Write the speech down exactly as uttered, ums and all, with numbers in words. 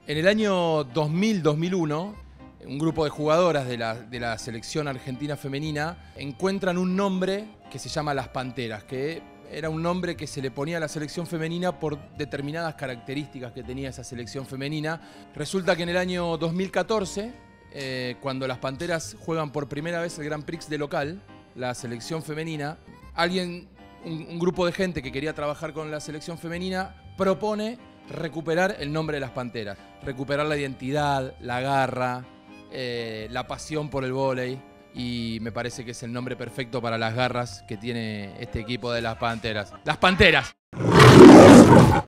En el año dos mil dos mil uno, un grupo de jugadoras de la, de la selección argentina femenina encuentran un nombre que se llama Las Panteras, que era un nombre que se le ponía a la selección femenina por determinadas características que tenía esa selección femenina. Resulta que en el año dos mil catorce, eh, cuando las Panteras juegan por primera vez el Grand Prix de local, la selección femenina, alguien, un, un grupo de gente que quería trabajar con la selección femenina, propone recuperar el nombre de Las Panteras, recuperar la identidad, la garra, eh, la pasión por el vóley, y me parece que es el nombre perfecto para las garras que tiene este equipo de Las Panteras. ¡Las Panteras!